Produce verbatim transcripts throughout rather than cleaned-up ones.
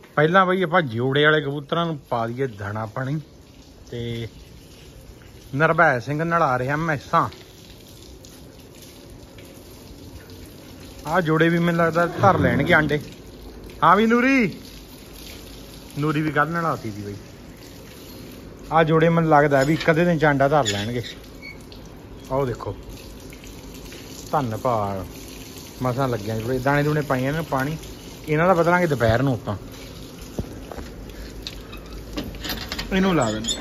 ਪਹਿਲਾਂ ਬਈ ਆਪਾਂ ਜੋੜੇ ਵਾਲੇ ਕਬੂਤਰਾਂ ਨੂੰ ਪਾ ਦਈਏ ਦਾਣਾ ਪਾਣੀ। ਤੇ ਨਿਰਭੈ ਸਿੰਘ ਨਲਾ ਰਿਹਾ ਮੈਸਾਂ। ਆਹ ਜੋੜੇ ਵੀ ਮੈਨੂੰ ਲੱਗਦਾ ਧਰ ਲੈਣਗੇ ਆਂਡੇ। ਹਾਂ ਵੀ ਨੂਰੀ ਨੂਰੀ ਵੀ ਕੱਲ ਨਲਾਤੀ ਸੀ ਬਈ। ਆਹ ਜੋੜੇ ਮੈਨੂੰ ਲੱਗਦਾ ਵੀ ਇੱਕ ਅੱਧੇ ਦਿਨ ਚ ਆਂਡਾ ਧਰ ਲੈਣਗੇ। ਆਹ ਦੇਖੋ ਧੰਨਵਾਦ ਮਸਾਂ ਲੱਗਿਆ ਜੀ। ਦਾਣੇ ਦੂਣੇ ਪਾਈਆਂ ਨੇ ਪਾਣੀ ਇਹਨਾਂ ਦਾ ਬਦਲਾਂਗੇ ਦੁਪਹਿਰ ਨੂੰ ਆਪਾਂ। ਇਹਨੂੰ ਲਾ ਦਿੰਦੇ।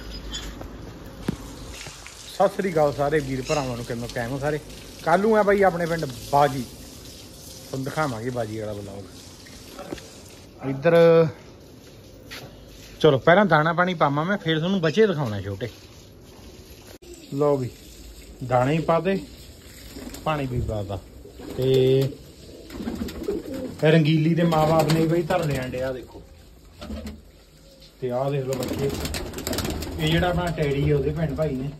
ਸਤਿ ਸ੍ਰੀ ਅਕਾਲ ਸਾਰੇ ਵੀਰ ਭਰਾਵਾਂ ਨੂੰ। ਕਿਵੇਂ ਕਾਇਮ ਹੋ ਸਾਰੇ। ਕੱਲ ਨੂੰ ਆ ਬਾਈ ਆਪਣੇ ਪਿੰਡ ਬਾਜੀ, ਤੁਹਾਨੂੰ ਦਿਖਾਵਾਂਗੇ ਬਾਜੀ ਵਾਲਾ ਬਲੌਗ। ਇੱਧਰ ਚਲੋ ਪਹਿਲਾਂ ਦਾਣਾ ਪਾਣੀ ਪਾਵਾਂ ਮੈਂ, ਫਿਰ ਤੁਹਾਨੂੰ ਬੱਚੇ ਦਿਖਾਉਣਾ ਛੋਟੇ। ਲਓ ਵੀ ਦਾਣੇ ਹੀ ਪਾ ਦੇ, ਪਾਣੀ ਵੀ ਪਾਤਾ। ਤੇ ਰੰਗੀਲੀ ਦੇ ਮਾਂ ਬਾਪ ਨੇ ਬਈ ਧਰ ਲਿਆ ਅੰਡੇ। ਆ ਦੇਖੋ ਤੇ ਆਹ ਦੇਖ ਲਓ ਬੱਚੇ। ਇਹ ਜਿਹੜਾ ਆਪਣਾ ਟੈਡੀ ਹੈ ਉਹਦੇ ਭੈਣ ਭਾਈ ਨੇ,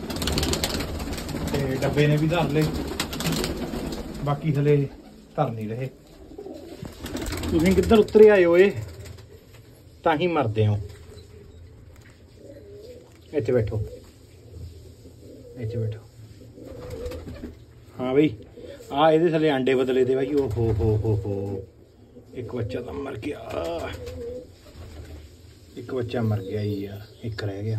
ਤੇ ਡੱਬੇ ਨੇ ਵੀ ਧਰ ਲਏ। ਬਾਕੀ ਹਲੇ ਧਰ ਨਹੀਂ ਰਹੇ। ਤੁਸੀਂ ਕਿੱਧਰ ਉਤਰੇ ਆਏ ਹੋਏ ਤਾਂ ਹੀ ਮਰਦੇ ਹੋ। ਇੱਥੇ ਬੈਠੋ ਇੱਥੇ ਬੈਠੋ। ਹਾਂ ਬਈ ਆ ਇਹਦੇ ਥੱਲੇ ਆਂਡੇ ਬਦਲੇ ਤੇ ਬਾਈ। ਓ ਹੋ ਹੋ ਹੋ ਹੋ ਇੱਕ ਬੱਚਾ ਤਾਂ ਮਰ ਗਿਆ। ਇੱਕ ਬੱਚਾ ਮਰ ਗਿਆ ਹੀ ਆ, ਇੱਕ ਰਹਿ ਗਿਆ।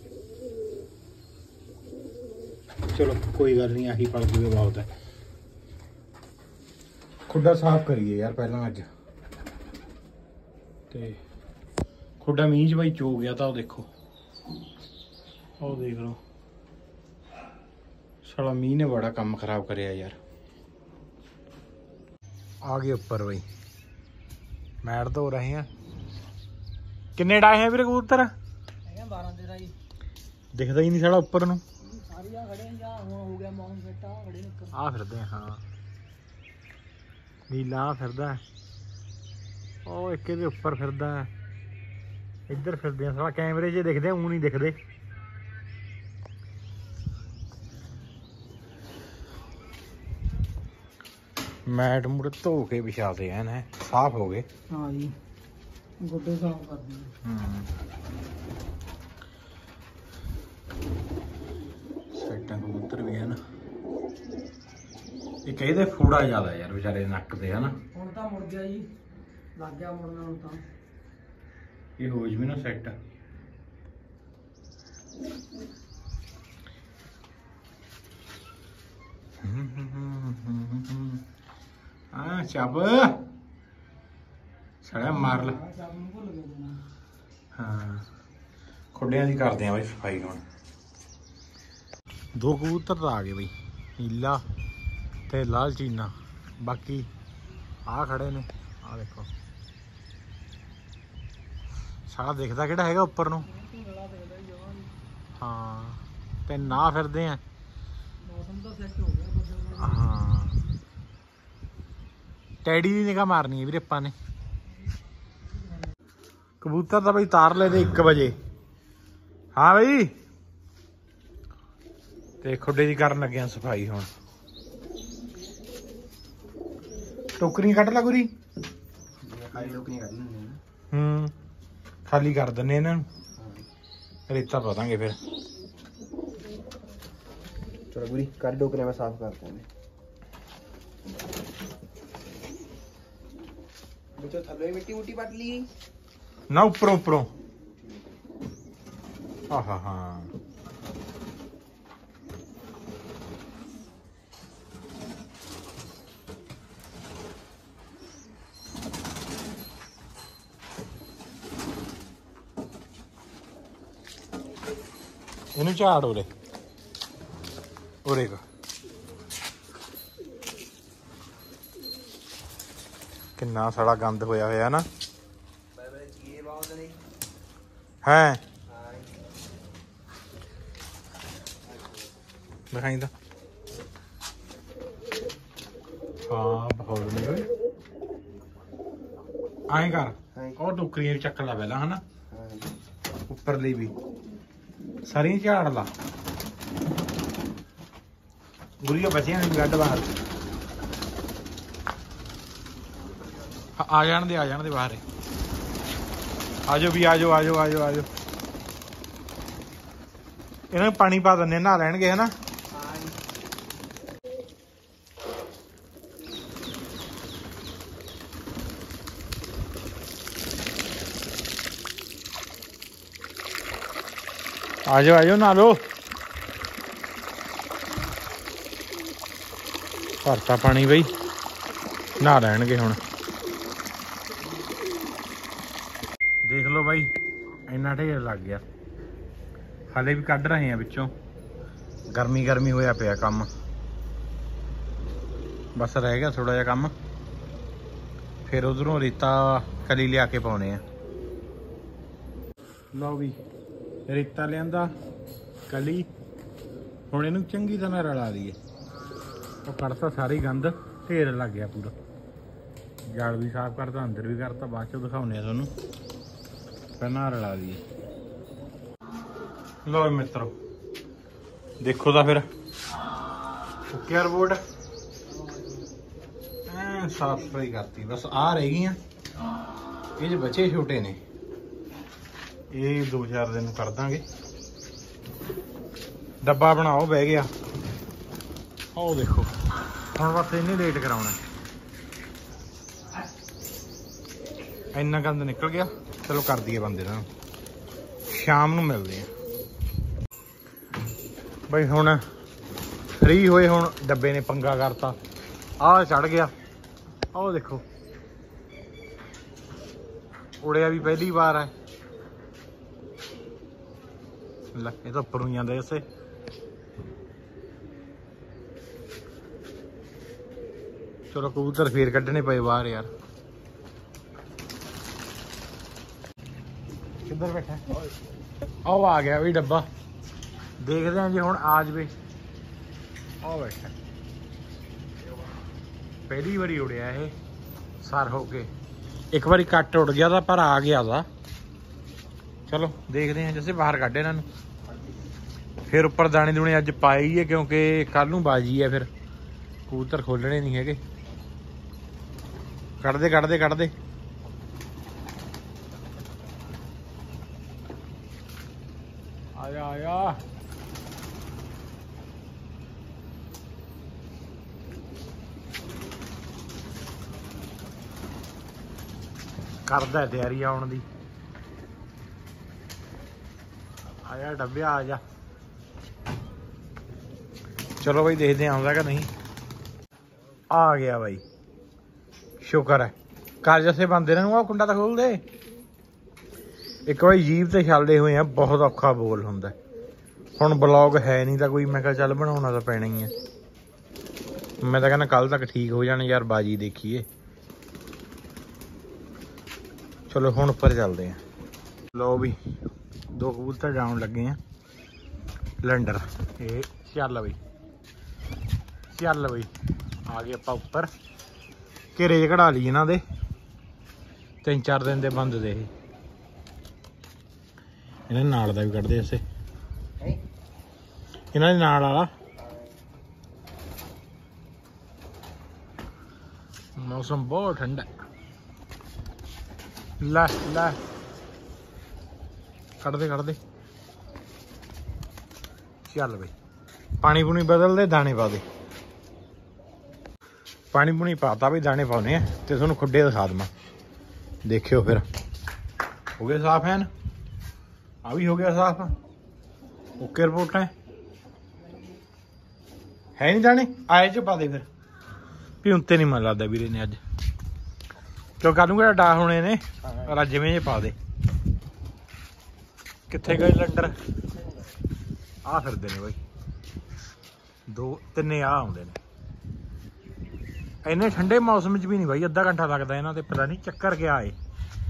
ਚਲੋ ਕੋਈ ਗੱਲ ਨਹੀਂ, ਆਹੀ ਪਲ ਜੂਗਾ ਬਹੁਤ ਹੈ। ਖੁੱਡਾ ਸਾਫ਼ ਕਰੀਏ ਯਾਰ ਪਹਿਲਾਂ ਅੱਜ। ਤੇ ਖੁੱਡਾ ਮੀਂਹ 'ਚ ਬਾਈ ਚੋ ਗਿਆ ਤਾਂ ਉਹ ਦੇਖੋ। ਉਹ ਦੇਖ ਲਓ ਸਾਲਾ ਮੀਂਹ ਨੇ ਬੜਾ ਕੰਮ ਖਰਾਬ ਕਰਿਆ ਯਾਰ। ਆ ਗਏ ਉੱਪਰ ਬਈ, ਮੈਟ ਧੋ ਰਹੇ ਆ। ਕਿੰਨੇ ਡਾਏ ਹੈ ਵੀਰੇ ਕਬੂਤਰ? ਬਾਰਾਂ ਤੇਰਾਂ ਜੀ। ਦਿਖਦਾ ਹੀ ਨਹੀਂ ਸਾਲਾ ਉੱਪਰ ਨੂੰ। ਆ ਫਿਰਦੇ ਹਾਂ ਨੀਲਾ ਫਿਰਦਾ। ਉਹ ਇੱਕ ਇਹਦੇ ਉੱਪਰ ਫਿਰਦਾ। ਇੱਧਰ ਫਿਰਦੇ ਆ ਸਾਲਾ ਕੈਮਰੇ 'ਚ ਦਿਖਦੇ, ਊਂ ਨਹੀਂ ਦਿਖਦੇ। ਮੈਟ ਮੂਟ ਧੋ ਕੇ ਵਿਛਾਦੇ ਐਨ ਹੈ, ਸਾਫ਼ ਹੋ ਗਏ। ਹਾਂ ਜੀ ਗੋਡੇ ਸਾਫ਼ ਕਰਦੇ ਹੂੰ। ਸਾਈਡਾਂ ਕਬੂਤਰ ਵੀ ਹਨ। ਇੱਕ ਇਹਦੇ ਫੋੜਾ ਜ਼ਿਆਦਾ ਯਾਰ ਵਿਚਾਰੇ ਨੱਕ ਤੇ ਹਨਾ। ਹੁਣ ਤਾਂ ਮੁੜ ਗਿਆ ਜੀ, ਲੱਗ ਗਿਆ ਮੁੜਨਾ ਹੁਣ ਤਾਂ। ਇਹ ਹੋ ਜਵੇ ਨਾ ਸੈੱਟ। ਹਾਂ ਚੱਬ ਸਾਡਾ ਮਾਰ ਲੈ। ਹਾਂ ਖੁੱਡਿਆਂ ਦੀ ਕਰਦੇ ਆ ਬਈ ਸਫਾਈ ਹੁਣ। ਦੋ ਕਬੂਤਰ ਤਾਂ ਆ ਗਏ ਬਈ, ਨੀਲਾ ਤੇ ਲਾਲ ਚੀਨਾ। ਬਾਕੀ ਆ ਖੜੇ ਨੇ, ਆ ਦੇਖੋ। ਸਾਲਾ ਦਿਖਦਾ ਕਿਹੜਾ ਹੈਗਾ ਉੱਪਰ ਨੂੰ। ਹਾਂ ਤੇ ਨਾ ਫਿਰਦੇ ਆ। ਹਾਂ ਟੈਡੀ ਦੀ ਨਿਗਾਹ ਮਾਰਨੀ ਹੈ ਵੀਰੇ ਆਪਾਂ ਨੇ। ਕਬੂਤਰ ਤਾਂ ਬਈ ਤਾਰ ਲਏ ਤੇ ਇੱਕ ਵਜੇ। ਹਾਂ ਬਈ ਤੇ ਖੁੱਡੇ ਦੀ ਕਰਨ ਲੱਗੇ ਆ ਸਫਾਈ ਹੁਣ। ਟੋਕਰੀ ਕੱਢ ਲਾ ਗੁਰੀ। ਹੂੰ ਖਾਲੀ ਕਰ ਦਿੰਨੇ ਇਹਨਾਂ ਨੂੰ, ਰੇਤਾ ਪਾ ਦਾਂਗੇ ਫਿਰ। ਚਲੋ ਗੁਰੀ ਕਰ ਡੋਕਰੀਆਂ ਮੈਂ ਸਾਫ਼ ਕਰ ਦਿੰਦੇ। ਵਿੱਚੋਂ ਥੱਲੇ ਮਿੱਟੀ ਮੁੱਟੀ ਪੱਟ ਲਈ ਨਾ, ਉੱਪਰੋਂ ਉੱਪਰੋਂ। ਆਹਾ ਹਾਂ ਇਹਨੂੰ ਝਾੜ ਉਰੇ ਉਰੇ ਕਾ। ਕਿੰਨਾ ਸਾਲਾ ਗੰਦ ਹੋਇਆ ਹੋਇਆ ਨਾ ਹੈ। ਦਿਖਾਈ ਤਾਂ ਹਾਂ ਬਹੁਤ ਨਹੀਂ ਹੋਏ। ਆਏ ਕਰ ਉਹ ਟੋਕਰੀਆਂ ਚੱਕ ਲਾ ਪਹਿਲਾਂ ਹਨਾ, ਉੱਪਰਲੀ ਵੀ ਸਾਰੀਆਂ ਝਾੜ ਲਾ। ਗੁਰੀਆਂ ਬਚੀਆਂ ਨੇ ਗੱਡ ਬਾਹਰ। ਆ ਜਾਣ ਦੇ ਆ ਜਾਣ ਦੇ ਬਾਹਰ। आजो भी आजो आजो आजो आजो इन्हें पानी पा दें नहा लैनगे है ना। आजो आजो नहा लो। भरता पानी बई नहा लैनगे हुण। देख लो भाई इन्ना ढेर लग गया। हाले भी कढ़ रहे हैं विचों। गर्मी गर्मी होया पिया काम। बस रह गया थोड़ा जिहा काम। फिर उधरों रेता कली लिया के पाने हैं। लो भी रेता लिया कली हुण इहनूं चंगी तरह रला दीए। वो कढ़ता सारी गंद ढेर लग गया पूरा। जाल भी साफ करता अंदर भी करता बाद चों दिखाउने तुहानूं। पहला रला दिए। लो मित्रों देखो तो फिर ओके रिपोर्ट साफ सफाई करती बस आ रह गई। ये जो बचे छोटे ने ये दो चार दिन कर देंगे। डब्बा बनाओ बह गया। ओ देखो हम बस इन्नी लेट कराना। इन्ना गंद निकल गया। चलो कर दिए बंदे ना शाम नूं मिलते हैं बई। हुण फ्री होए हुण डब्बे ने पंगा करता। आ चढ़ गया। आओ देखो उड़िया भी पहली बार है। ये तो उपर जाते इसे। चलो कबूतर फिर कढ़ने पे बाहर यार। किधर बैठा आओ आ गया भी डब्बा। देखते हैं जी हुण आ जाए। आओ बैठा पहली बारी उड़िया ये सर होके। एक बारी कट उड़ गया था पर आ गया था। चलो देखते हैं जैसे बाहर कढ़े इन्हों। फिर उपर दाने दूने अज पाए ही है क्योंकि कल नूं बाजी है। फिर कबूतर खोलने नहीं है। कढ़दे कढ़दे कढ़दे आया आया। करदा है तैयारी आउण दी। आया डब्बिया आ जा। चलो भाई देखते हैं आउंदा कि नहीं। आ गया भाई शुक्र है। घर जैसे बंदे ने कुंडा तो खोल दे। एक बार जीप से चलते हुए हैं बहुत औखा बोल होंगे। हुण ब्लॉग है नहीं तो कोई मैं कहा चल बनाना तो पैना ही है। मैं तो कहना कल तक ठीक हो जाने यार बाजी देखिए। चलो हुण उपर चलते हैं। लो भी दो कबूतर डाउन लगे हैं लंडर। ये चल बई चल बई आ गए आप उपर। घेरे च कढ़ा ली इन्हों दे तीन चार दिन दे बंद दे। इन्हें नाल दा भी कढ़दे इसे। इन्हां दे नाल वाला मौसम बहुत ठंडा है। ला ला कढ़दे कढ़दे चल बई। पानी पूनी बदल दे दाने पा दे। पानी पूनी पाता भी दाने पाने हैं तो थोनों खुडे दिखा देवां। देखियो फिर हो गए साफ है ना। आ भी हो गया साफ। ओके रिपोर्ट है है नहीं दाने आए च पा दे। फिर भी उनते नहीं मन लगता वीरे ने अज क्यों कल नूं डा होने ने रजवें जे पा दे। कित्थे गए लंडर आ फिरदे ने बई। दो तिन्ने आ आउंदे ने। इन्ने ठंडे मौसम च भी नहीं भाई अद्धा घंटा लगता इन्हां ते। पता नहीं चक्कर क्या है।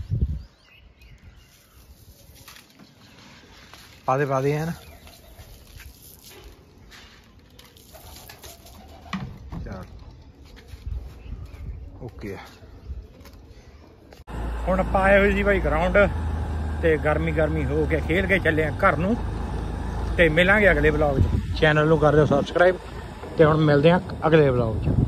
पादे पादे हैं ना। चल ओके हुण पाए हुए जी भाई ग्राउंड ते गर्मी गर्मी हो के खेल के चले घर नूं ते मिलांगे अगले ब्लॉग च। चैनल नूं कर दिओ सबसक्राइब ते हुण मिलदे हां अगले ब्लॉग च।